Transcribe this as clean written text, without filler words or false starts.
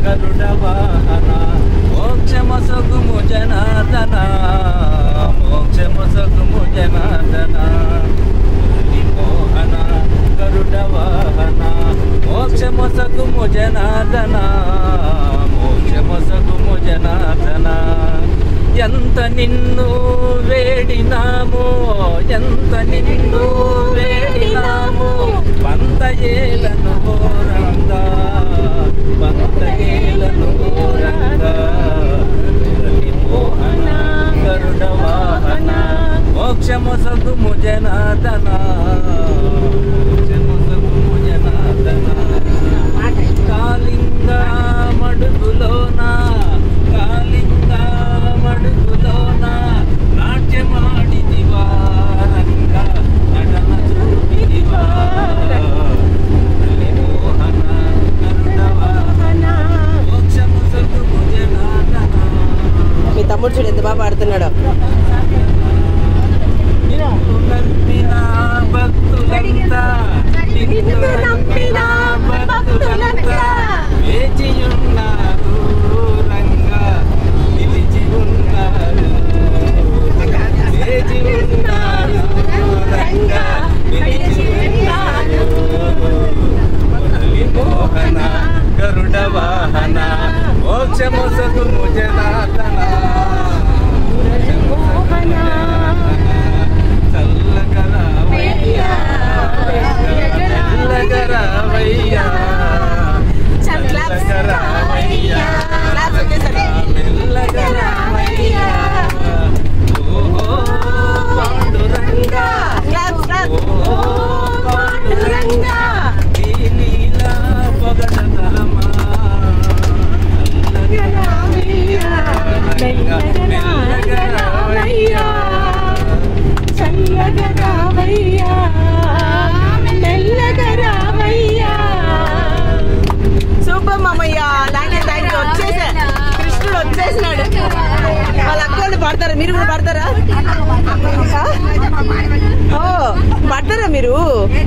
గరుడ వాహన మోక్షమొసగుము జనార్దన మోక్షమొసగుము జనార్దన మోహన గరుడ వాహన మోక్షమొసగుము జనార్దన మోక్షమొసగుము జనార్దన ఎంత నిన్ను వేడినామో ఎంత నిన్ను వేడినామో పంతయేలను రంగా పంతయేలను రంగా మోహన గరుడ వాహన మోక్షమొసగుము జనార్దన మోక్షమొసగుము జనార్దన కాళింగ మడుగులోన కాళింగ మడుగులోన నాట్యమాడిదివా రంగ నటన చూపిదివా మోహన గరుడ వాహన మోక్షమొసగుము జనార్దన. మీ తమ్ముడు చూడు ఎంత బాగా పాడుతున్నాడు. భక్తులంతా నిన్ను నమ్మిన భక్తులంతా వేచియున్నారు రంగా నిలిచి ఉన్నారు వేచి ఉన్నారు రంగా నిలిచి ఉన్నారు మోహన గరుడ వాహన మోక్షమొసగుము జనార్దన చల్లగరావయ్యా చల్లగరావయ్యా చల్లగరావయ్యా మెల్లగరావయ్యా ఓహో పాండురంగా ఓహో పాండురంగా ఈ లీలా పొగడతరమా చల్లగరావయ్యా మెల్లగరావయ్యా చల్లగరావయ్యా మెల్లగరావయ్యా. సూపర్ మామయ్య. Thank you. వచ్చేసా కృష్ణుడు వచ్చేసినాడు. వాళ్ళ అక్కలు పడతారా? మీరు కూడా పడతారా? పడతారా మీరు?